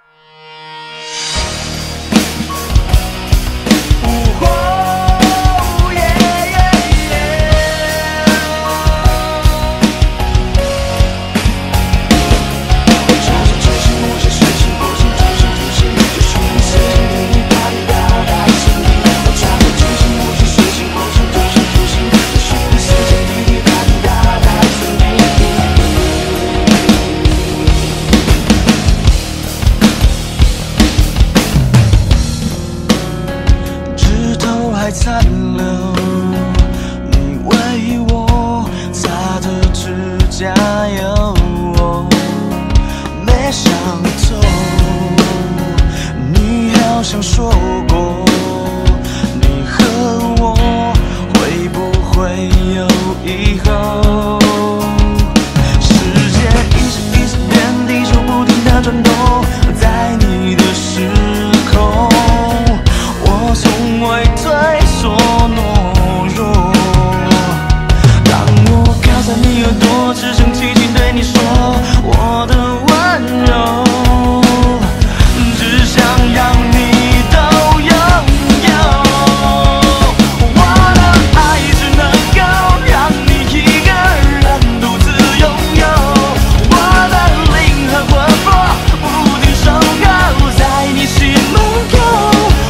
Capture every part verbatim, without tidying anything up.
还残留你为我擦的指甲油，没想透，你好像说过，你和我会不会有以后？世界一直一直变，地球不停地转动，在你的时空，我从未退缩懦弱。当我靠在你耳朵，只想轻轻对你说我的温柔，只想让你都拥有。我的爱只能够让你一个人独自拥有，我的灵和魂魄不停守候在你心门口。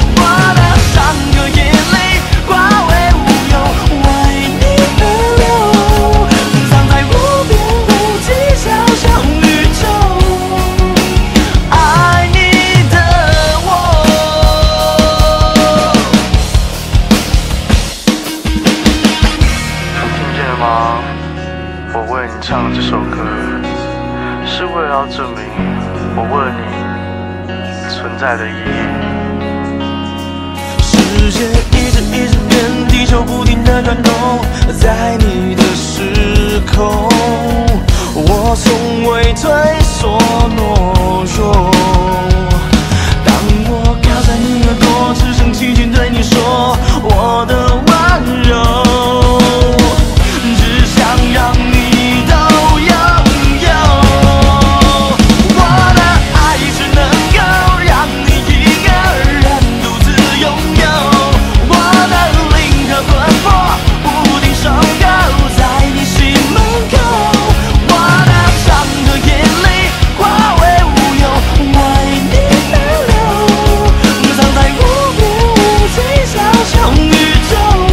我为你唱这首歌，是为了要证明我为你存在的意义。世界一直一直变，地球不停地转动，在你的时空，我从未退缩懦弱。当我靠在你耳朵，只想轻轻对你说我的温柔。让你都拥有，我的爱只能够让你一个人独自拥有，我的灵和魂魄不停守候在你心门口，我的伤和眼泪化为乌有，为你流流，藏在无边无际小小宇宙。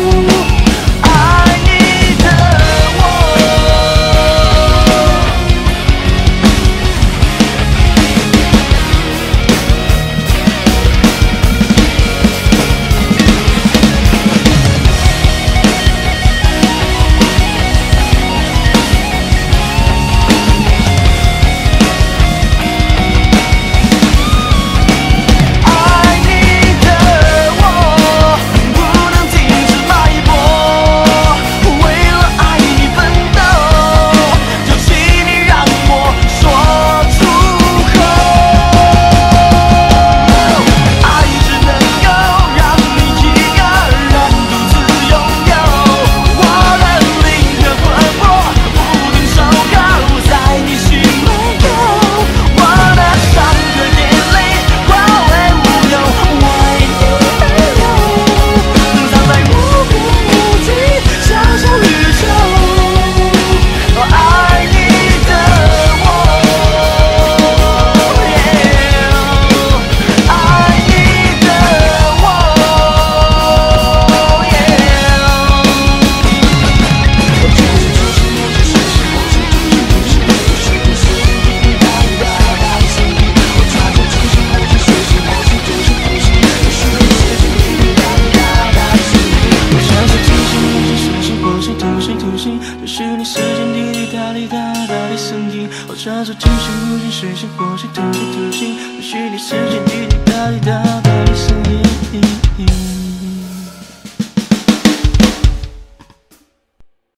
这是你时间滴滴答滴答答的声音，我抓住金星木星水星火星土星土星，这是你时间滴滴答滴答答的声音。